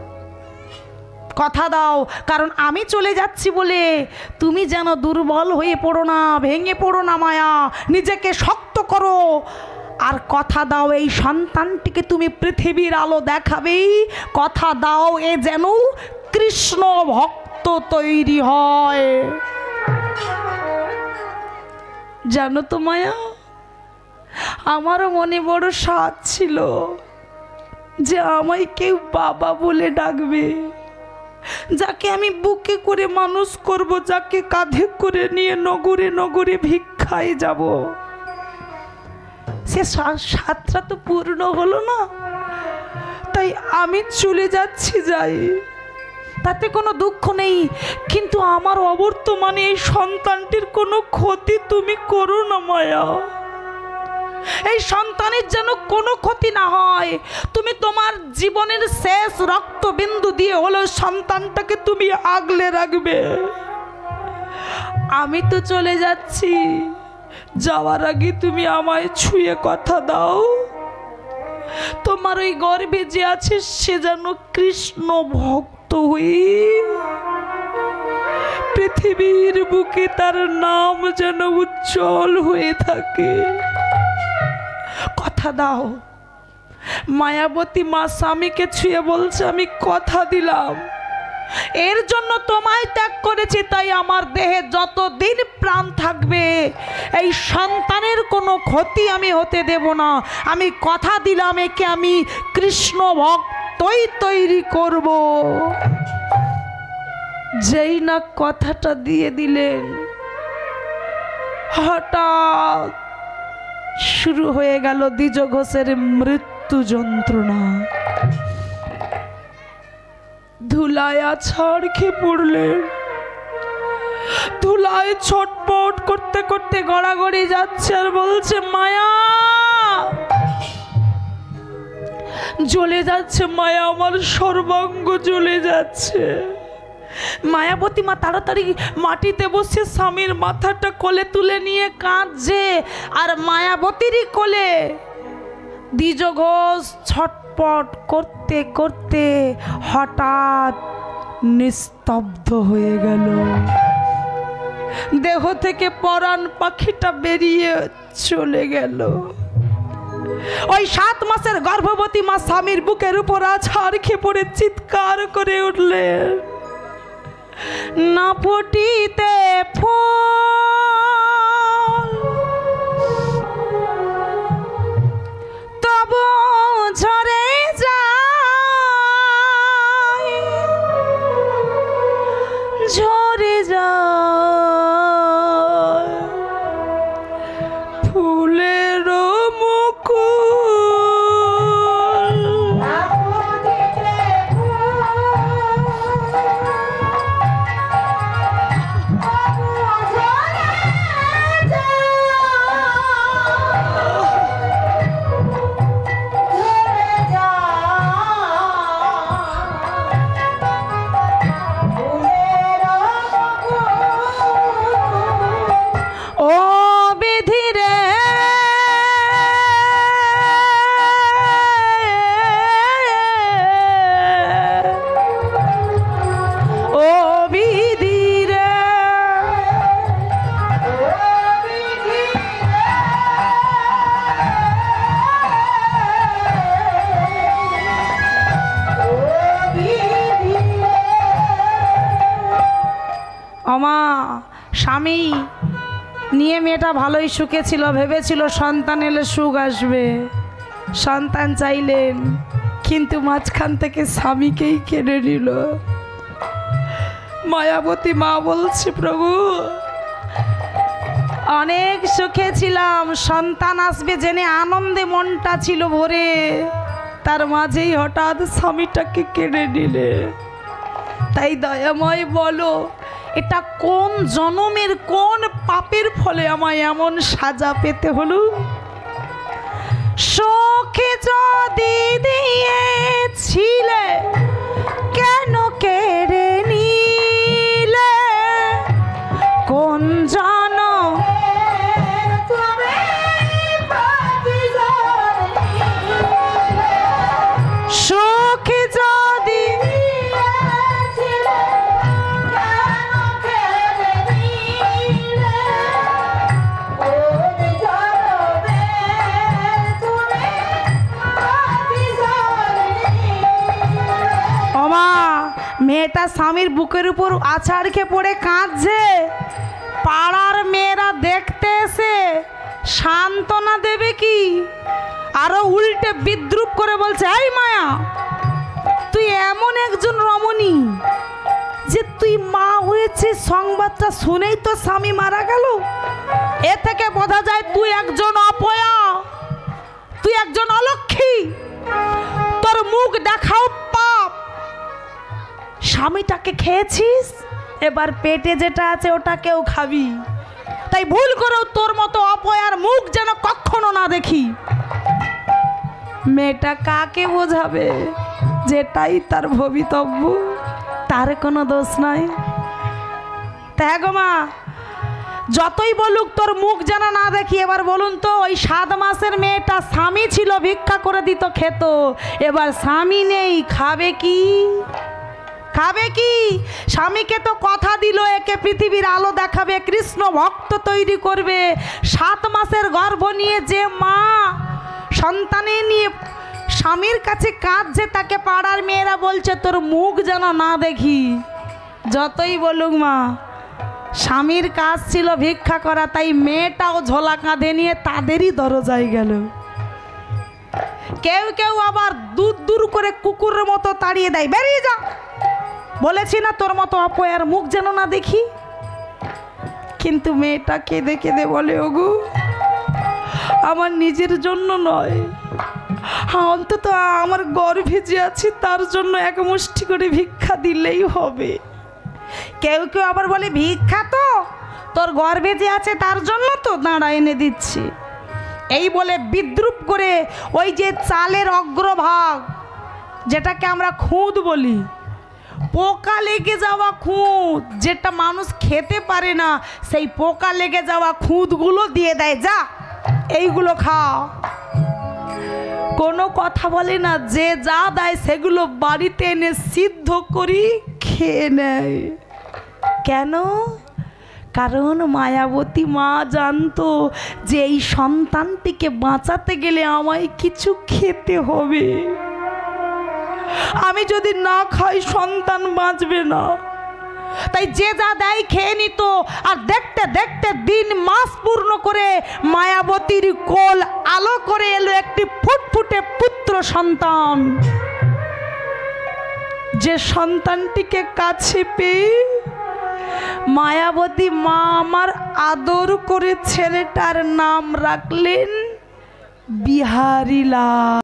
কথা দাও, কারণ আমি চলে যাচ্ছি বলে তুমি যেন দুর্বল হয়ে পড়ো না, ভেঙে পড়ো না মায়া, নিজেকে শক্ত করো। আর কথা দাও, এই সন্তানটিকে তুমি পৃথিবীর আলো দেখাবেই। কথা দাও, এ যেন কৃষ্ণ ভক্ত তৈরি হয়। জানো তো মায়া, আমারও মনে বড় সাধ ছিল যে আমায় কেউ বাবা বলে ডাকবে, যাকে আমি বুকে করে মানুষ করব, যাকে কাঁধে করে নিয়ে নগরে নগরে ভিক্ষায় যাব। সে সাতটা তো পূর্ণ হলো না, তাই আমি চলে যাচ্ছি, যাই, তাতে কোনো দুঃখ নেই, কিন্তু আমার অবর্তমানে এই সন্তানটির কোনো ক্ষতি তুমি করো না মায়া। এই সন্তানের যেন কোনো ক্ষতি না হয়। তুমি তোমার জীবনের শেষ রক্তবিন্দু দিয়ে হলো সন্তানটাকে তুমি আগলে রাখবে। আমি তো চলে যাচ্ছি, যাওয়ার আগে তুমি আমায় ছুঁয়ে কথা দাও, তোমার ওই গর্ভে যে আছে সে যেন কৃষ্ণ ভক্ত হয়ে পৃথিবীর বুকে তার নাম যেন উজ্জ্বল হয়ে থাকে। কথা দাও। মায়াবতী মা স্বামীকে ছুঁয়ে বলছে, আমি কথা দিলাম, এর জন্য তোমায় ত্যাগ করেছি, তাই আমার দেহে যতদিন প্রাণ থাকবে এই সন্তানের কোনো ক্ষতি আমি হতে দেব না। আমি কথা দিলাম, একে আমি কৃষ্ণ ভক্তই তৈরি করব। যেই না কথাটা দিয়ে দিলেন, হঠাৎ শুরু হয়ে গেল দ্বিজ ঘোষের মৃত্যু যন্ত্রণা। ধুলায় আছাড় খেয়ে পড়লেন। ধুলায় ছটপট করতে করতে গড়াগড়ি যাচ্ছে আর বলছে মায়া জ্বলে যাচ্ছে, মায়া আমার সর্বাঙ্গ জ্বলে যাচ্ছে। মায়াবতী মা তাড়াতাড়ি মাটিতে বসে স্বামীর মাথাটা কোলে তুলে নিয়ে কাঁদছে, আর মায়াবতীরই কোলে দ্বিজ ঘোষ ছটপট করতে করতে হঠাৎ নিস্তব্ধ হয়ে গেল। দেহ থেকে পরাণ পাখিটা বেরিয়ে চলে গেল। ওই সাত মাসের গর্ভবতী মা স্বামীর বুকের উপর আছাড় খেয়ে পড়ে চিৎকার করে উঠলেন, না ফুটিতে ফুল তবু ঝরে যায়, ঝরে যায় ফুলের মুকুল। আমা স্বামী নিয়ে মেয়েটা ভালোই সুখে ছিল, ভেবেছিল সন্তান এলে সুখ আসবে, সন্তান চাইলেন, কিন্তু মাঝখান থেকে স্বামীকেই কেড়ে নিল। মায়াবতী মা বলছে, প্রভু অনেক সুখে ছিলাম, সন্তান আসবে জেনে আনন্দে মনটা ছিল ভরে, তার মাঝেই হঠাৎ স্বামীটাকে কেড়ে নিলে। তাই দয়াময় বলো, এটা কোন জনমের কোন পাপের ফলে আমায় এমন সাজা পেতে হলো? শোকে যদি দিয়েছিলে কেন কেড়ে নিলে? কোন জনম শোকে যদি মেয়েটা স্বামীর বুকের উপর আছাড় খেয়ে পড়ে কাঁদছে, পাড়ার মেয়েরা দেখতে এসে সান্ত্বনা দেবে কি, আরো উল্টে বিদ্রুপ করে বলছে, এই মায়া তুই এমন একজন রমণী যে তুই মা হয়েছিস, সংবাদটা শুনেই তো স্বামী মারা গেল। এ থেকে বোঝা যায় তুই একজন অপয়া, তুই একজন অলক্ষী, তোর মুখ দেখাও পাপ। স্বামীটাকে খেয়েছিস, এবার পেটে যেটা আছে ওটাকেও খাবি, তাই ভুল করেও তোর মতো অপয়ার মুখ যেন কখনো না দেখি। মেয়েটা কাকে বোঝাবে? যেটাই তার ভবিতব্য, তার কোনো দোষ নাই। তাই গো মা, যতই বলুক তোর মুখ যেন না দেখি। এবার বলুন তো, ওই সাত মাসের মেয়েটা স্বামী ছিল, ভিক্ষা করে দিত, খেত, এবার স্বামী নেই, খাবে কি? খাবে কি? স্বামীকে তো কথা দিল একে পৃথিবীর আলো দেখাবে, কৃষ্ণ ভক্ত তৈরি করবে। সাত মাসের গর্ভ নিয়ে যে মা সন্তানে নিয়ে স্বামীর কাছে কাঁদছে, তাকে পাড়ার মেয়েরা বলছে তোর মুখ যেন না দেখি। যতই বলুক মা, স্বামীর কাজ ছিল ভিক্ষা করা, তাই মেয়েটাও ঝোলা কাঁধে নিয়ে তাদেরই দরজায় গেল। কেউ কেউ আবার দূর দূর করে কুকুরের মতো তাড়িয়ে দেয়, বেরিয়ে যা, বলেছি না তোর মতো অপয়ার মুখ যেন না দেখি। কিন্তু মেয়েটা কেঁদে কেঁদে বলে, ওগো আমার নিজের জন্য নয়, হ্যাঁ অন্তত আমার গর্ভে যে আছি তার জন্য এক মুষ্টি করে ভিক্ষা দিলেই হবে। কেউ কেউ আবার বলে ভিক্ষা তো তোর গর্ভে যে আছে তার জন্য তো, দাঁড়া এনে দিচ্ছি। এই বলে বিদ্রুপ করে ওই যে চালের অগ্রভাগ, যেটাকে আমরা খুদ বলি, পোকা লেগে যাওয়া খুদ, যেটা মানুষ খেতে পারে না, সেই পোকা লেগে যাওয়া খুদগুলো দিয়ে দেয়, যা এইগুলো খাও। কোনো কথা বলে না, যে যা দেয় সেগুলো বাড়িতে এনে সিদ্ধ করি খেয়ে নেয়। কেন? কারণ মায়াবতী মা জানতো যে এই সন্তানটিকে বাঁচাতে গেলে আমায় কিছু খেতে হবে, আমি যদি না খাই সন্তান বাঁচবে না। তাই যে যা দেয় খেয়ে নিত। আর দেখতে দেখতে দিন মাস পূর্ণ করে মায়াবতীর কোল আলো করে এলো একটি ফুটফুটে পুত্র সন্তান। যে সন্তানটিকে কাছে পেয়ে মায়াবতী মা আমার আদর করে ছেলেটার নাম রাখলেন বিহারীলাল।